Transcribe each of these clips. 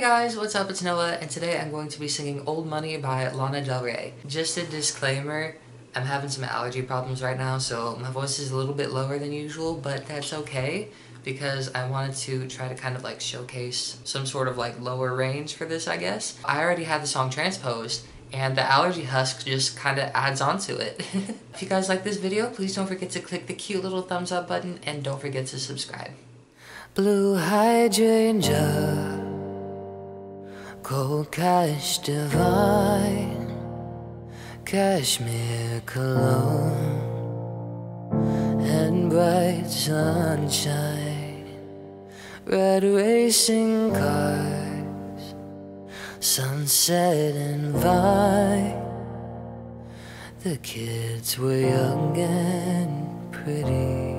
guys, what's up? It's Noah, and today I'm going to be singing Old Money by Lana Del Rey. Just a disclaimer, I'm having some allergy problems right now, so my voice is a little bit lower than usual, but that's okay, because I wanted to try to kind of like showcase some sort of like lower range for this, I guess. I already had the song transposed, and the allergy husk just kind of adds on to it. If you guys like this video, please don't forget to click the cute little thumbs up button, and don't forget to subscribe. Blue hydrangea, cold cash divine, cashmere cologne, and bright sunshine, red racing cars, sunset and vine. The kids were young and pretty.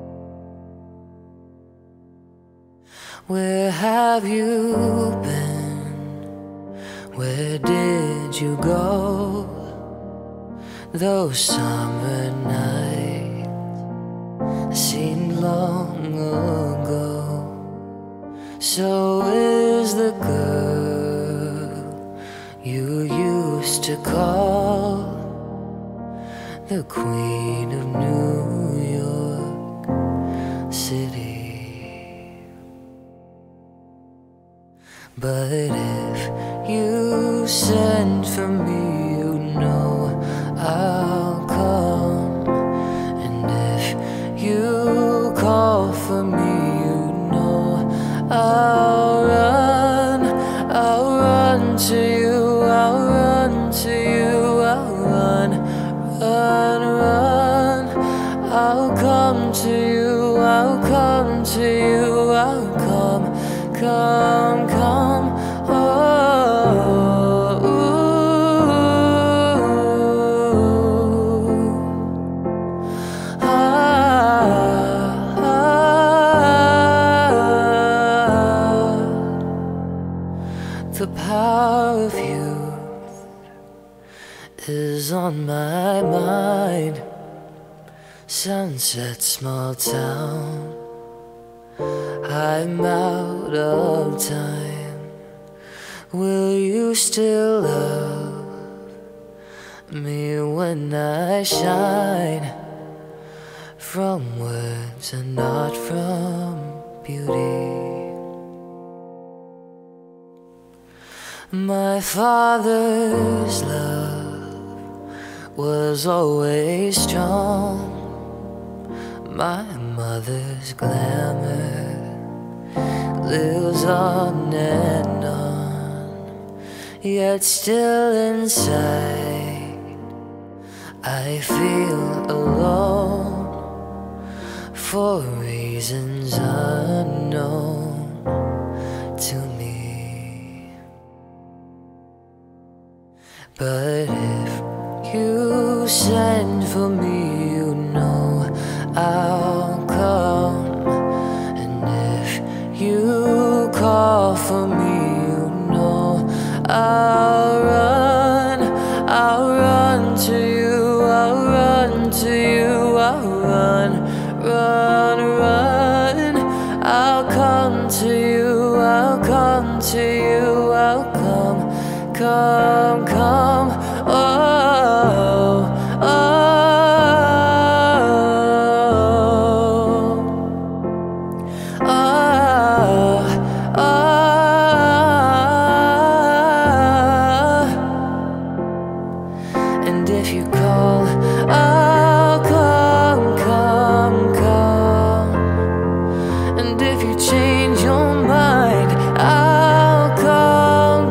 Where have you been? Where did you go? Those summer nights seemed long ago. So is the girl you used to call the Queen of New York City. But if you send for me, you know I'll come. And if you call for me, you know I'll run to you, I'll run to you, I'll run. I'll come to you, I'll come to you, I'll come. Oh, the power of youth is on my mind. Sunset, small town, I'm out of time. Will you still love me when I shine? From words and not from beauty. My father's love was always strong. My mother's glamour lives on and on. Yet still inside I feel alone, for reasons unknown to me. But if you send for me, you know I'll come. And if you call for me, you know I'll run to you, I'll run to you, I'll run. I'll come to you, I'll come to you, I'll come. And if you call, I'll come. And if you change your mind, I'll come.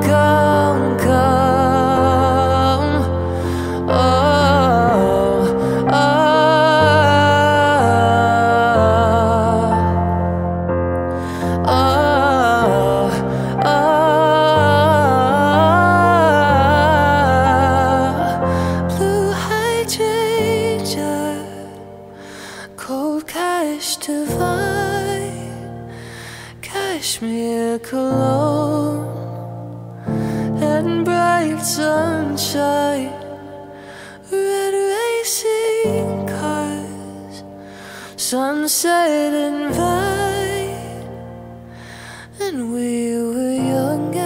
Blue hydrangea, cold cash divine, cashmere cologne, and bright sunshine, red racing cars, sunset and vine, and we were young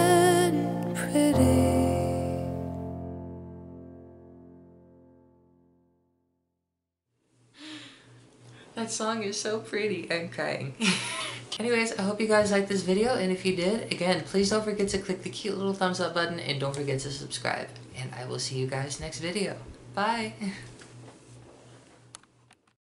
That song is so pretty. I'm crying. Anyways, I hope you guys liked this video, and if you did, again, please don't forget to click the cute little thumbs up button, and don't forget to subscribe. And I will see you guys next video. Bye!